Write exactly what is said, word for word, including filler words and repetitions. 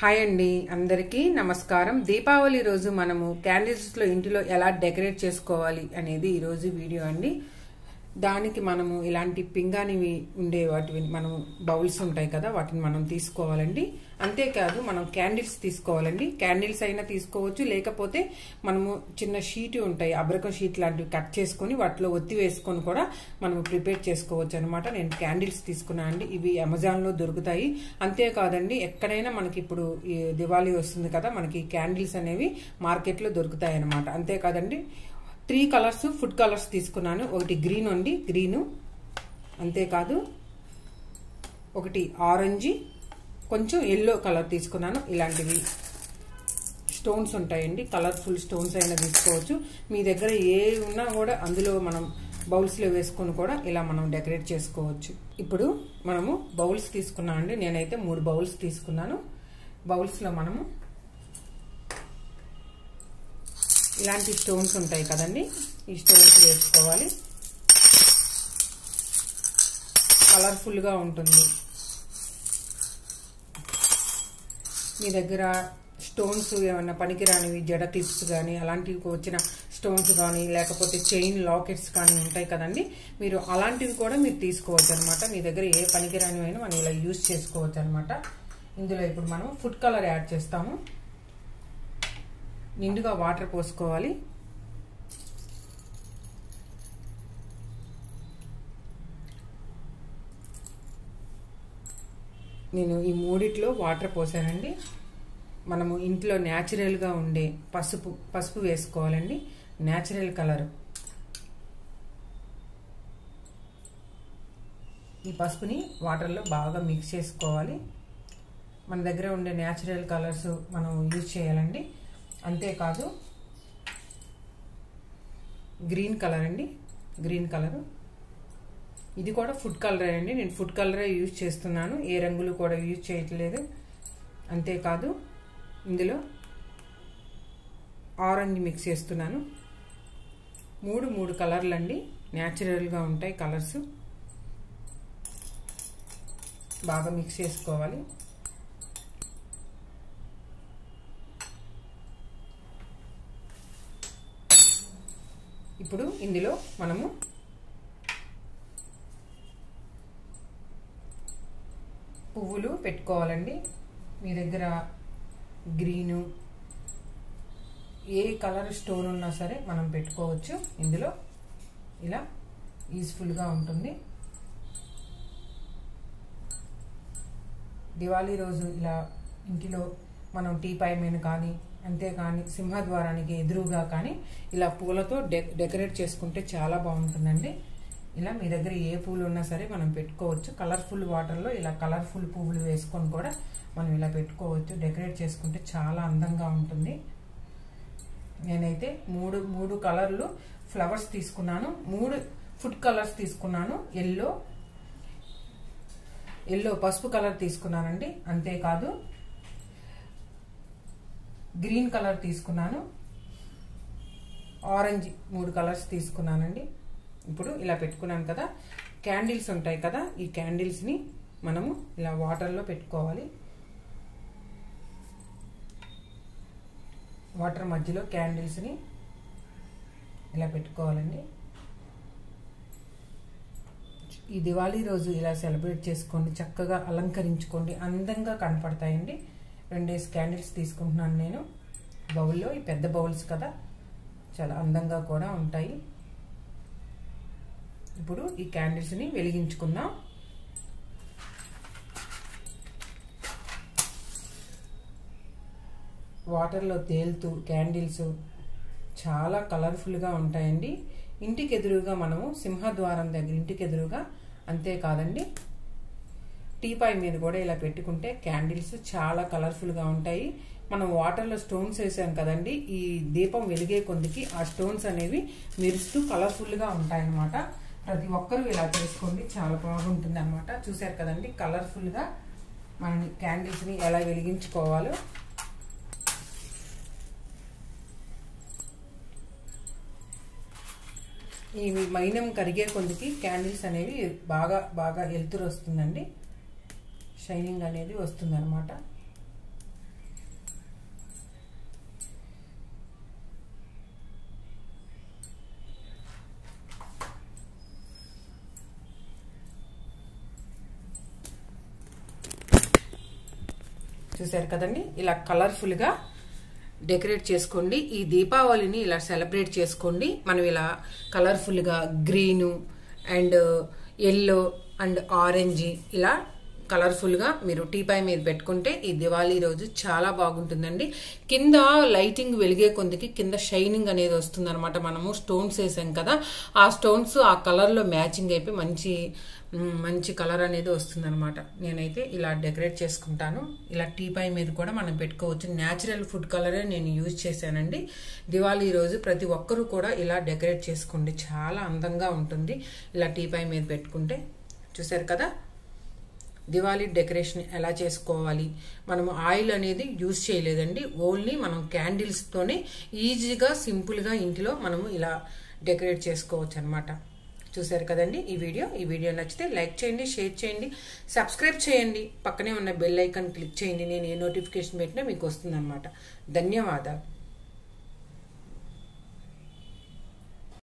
Hi అండి అందరికీ నమస్కారం। దీపావళి రోజు మనము క్యాండిల్స్ లో ఇంటిలో ఎలా డెకరేట్ చేసుకోవాలి అనేది ఈ రోజు వీడియో అండి। దానికి మనము ఇలాంటి పింగానివి ఉండే వాటిని మనము బౌల్స్ ఉంటాయి కదా వాటిని మనం తీసుకోవాలండి। అంతే కాదు మనం క్యాండిల్స్ తీసుకోవాలండి। క్యాండిల్స్ అయినా తీసుకోవచ్చు, లేకపోతే మనము చిన్న షీట్ ఉంటాయి అబ్రకం షీట్ లాంటివి కట్ చేసుకొని వాటిలో ఒత్తి వేసుకొని కూడా మనము ప్రిపేర్ చేసుకోవచ్చు అన్నమాట। నేను క్యాండిల్స్ తీసుకున్నా అండి, ఇవి అమెజాన్ లో దొరుకుతాయి। అంతే కాదండి ఎక్కడైనా మనకి ఇప్పుడు దివాళీ వస్తుంది కదా, మనకి క్యాండిల్స్ అనేవి మార్కెట్ లో దొరుకుతాయి అన్నమాట। అంతే కాదండి త్రీ కలర్స్ ఫుడ్ కలర్స్ తీసుకున్నాను। ఒకటి గ్రీన్ అండి, గ్రీను, అంతేకాదు ఒకటి ఆరెంజ్, కొంచెం ఎల్లో కలర్ తీసుకున్నాను। ఇలాంటివి స్టోన్స్ ఉంటాయండి, కలర్ఫుల్ స్టోన్స్ అయినా తీసుకోవచ్చు। మీ దగ్గర ఏ ఉన్నా కూడా అందులో మనం బౌల్స్ లో వేసుకొని కూడా ఇలా మనం డెకరేట్ చేసుకోవచ్చు। ఇప్పుడు మనము బౌల్స్ తీసుకున్నాం అండి, నేనైతే మూడు బౌల్స్ తీసుకున్నాను। బౌల్స్ లో మనము ఇలాంటి స్టోన్స్ ఉంటాయి కదండి, ఈ స్టోన్స్ వేసుకోవాలి। కలర్ఫుల్ గా ఉంటుంది। మీ దగ్గర స్టోన్స్ ఏమన్నా పనికిరానివి జడ క్లిప్స్ కానీ అలాంటివి వచ్చిన స్టోన్స్ కానీ లేకపోతే చైన్ లాకెట్స్ కానీ ఉంటాయి కదండి, మీరు అలాంటివి కూడా మీరు తీసుకోవచ్చు అనమాట। మీ దగ్గర ఏ పనికిరానివైనా మనం ఇలా యూజ్ చేసుకోవచ్చు అనమాట। ఇందులో ఇప్పుడు మనం ఫుడ్ కలర్ యాడ్ చేస్తాము। నిండుగా వాటర్ పోసుకోవాలి। నేను ఈ మూడిట్లో వాటర్ పోసానండి। మనము ఇంట్లో న్యాచురల్గా ఉండే పసుపు పసుపు వేసుకోవాలండి, న్యాచురల్ కలర్। ఈ పసుపుని వాటర్లో బాగా మిక్స్ చేసుకోవాలి। మన దగ్గర ఉండే న్యాచురల్ కలర్స్ మనం యూజ్ చేయాలండి। అంతేకాదు గ్రీన్ కలర్ అండి, గ్రీన్ కలర్ ఇది కూడా ఫుడ్ కలరే అండి, నేను ఫుడ్ కలరే యూజ్ చేస్తున్నాను, ఏ రంగులు కూడా యూజ్ చేయట్లేదు। అంతేకాదు ఇందులో ఆరెంజ్ మిక్స్ చేస్తున్నాను। మూడు మూడు కలర్లు అండి, న్యాచురల్గా ఉంటాయి కలర్స్, బాగా మిక్స్ చేసుకోవాలి। ఇప్పుడు ఇందులో మనము పువ్వులు పెట్టుకోవాలండి। మీ దగ్గర గ్రీను ఏ కలర్ స్టోన్ ఉన్నా సరే మనం పెట్టుకోవచ్చు ఇందులో, ఇలా యూజ్ఫుల్గా ఉంటుంది। దివాళీ రోజు ఇలా ఇంటిలో మనం టీపాయ్ మీద కానీ అంతేకాని సింహద్వారానికి ఎదురుగా కానీ ఇలా పూలతో డె డెకరేట్ చేసుకుంటే చాలా బాగుంటుందండి। ఇలా మీ దగ్గర ఏ పూలు ఉన్నా సరే మనం పెట్టుకోవచ్చు। కలర్ఫుల్ వాటర్లో ఇలా కలర్ఫుల్ పువ్వులు వేసుకొని కూడా మనం ఇలా పెట్టుకోవచ్చు, డెకరేట్ చేసుకుంటే చాలా అందంగా ఉంటుంది। నేనైతే మూడు మూడు కలర్లు ఫ్లవర్స్ తీసుకున్నాను, మూడు ఫుడ్ కలర్స్ తీసుకున్నాను। ఎల్లో ఎల్లో పసుపు కలర్ తీసుకున్నానండి, అంతేకాదు గ్రీన్ కలర్ తీసుకున్నాను, ఆరెంజ్ మూడు కలర్స్ తీసుకున్నానండి। ఇప్పుడు ఇలా పెట్టుకున్నాను కదా, క్యాండిల్స్ ఉంటాయి కదా, ఈ క్యాండిల్స్ని మనము ఇలా వాటర్లో పెట్టుకోవాలి। వాటర్ మధ్యలో క్యాండిల్స్ని ఇలా పెట్టుకోవాలండి। ఈ దివాళీ రోజు ఇలా సెలబ్రేట్ చేసుకోండి, చక్కగా అలంకరించుకోండి, అందంగా కనపడతాయండి। రెండేసి క్యాండిల్స్ తీసుకుంటున్నాను నేను బౌల్లో, ఈ పెద్ద బౌల్స్ కదా చాలా అందంగా కూడా ఉంటాయి। ఇప్పుడు ఈ క్యాండిల్స్ని వెలిగించుకుందాం। వాటర్లో తేలుతూ క్యాండిల్స్ చాలా కలర్ఫుల్గా ఉంటాయండి। ఇంటికి ఎదురుగా మనము సింహద్వారం దగ్గర ఇంటికి ఎదురుగా, అంతేకాదండి టీపాయ్ మీద కూడా ఇలా పెట్టుకుంటే క్యాండిల్స్ చాలా కలర్ఫుల్గా ఉంటాయి। మనం వాటర్లో స్టోన్స్ వేసాం కదండి, ఈ దీపం వెలిగే కొద్దికి ఆ స్టోన్స్ అనేవి మెరుస్తూ కలర్ఫుల్గా ఉంటాయన్నమాట। ప్రతి ఒక్కరూ ఇలా చేసుకోండి, చాలా బాగుంటుంది అనమాట। చూసారు కదండి కలర్ఫుల్గా మనం క్యాండిల్స్ని ఎలా వెలిగించుకోవాలో। ఈ మైనం కరిగే కొద్దికి క్యాండిల్స్ అనేవి బాగా బాగా వెలుతురు వస్తుందండి, షైనింగ్ అనేది వస్తుంది అనమాట। చూసారు కదండి, ఇలా కలర్ఫుల్గా డెకరేట్ చేసుకోండి. ఈ దీపావళిని ఇలా సెలబ్రేట్ చేసుకోండి. మనం ఇలా కలర్ఫుల్గా green and yellow and orange ఇలా కలర్ఫుల్గా మీరు టీపాయ్ మీద పెట్టుకుంటే ఈ దివాళీ రోజు చాలా బాగుంటుందండి. కింద లైటింగ్ వెలిగే కొందికి కింద షైనింగ్ అనేది వస్తుంది అనమాట. మనము స్టోన్స్ వేసాం కదా, ఆ స్టోన్స్ ఆ కలర్లో మ్యాచింగ్ అయిపోయి మంచి మంచి కలర్ అనేది వస్తుంది అనమాట. నేనైతే ఇలా డెకరేట్ చేసుకుంటాను. ఇలా టీపాయ్ మీద కూడా మనం పెట్టుకోవచ్చు. న్యాచురల్ ఫుడ్ కలరే నేను యూజ్ చేశానండి. దివాళీ రోజు ప్రతి ఒక్కరూ కూడా ఇలా డెకరేట్ చేసుకోండి, చాలా అందంగా ఉంటుంది ఇలా టీపాయ్ మీద పెట్టుకుంటే. చూసారు కదా దివాళీ డెకరేషన్ ఎలా చేసుకోవాలి. మనము ఆయిల్ అనేది యూజ్ చేయలేదండి, ఓన్లీ మనం క్యాండిల్స్తోనే ఈజీగా సింపుల్గా ఇంటిలో మనము ఇలా డెకరేట్ చేసుకోవచ్చు అనమాట. చూసారు కదండి ఈ వీడియో. ఈ వీడియో నచ్చితే లైక్ చేయండి, షేర్ చేయండి, సబ్స్క్రైబ్ చేయండి, పక్కనే ఉన్న బెల్ ఐకాన్ క్లిక్ చేయండి. నేను ఏ నోటిఫికేషన్ పెట్టినా మీకు వస్తుంది అనమాట. ధన్యవాదాలు.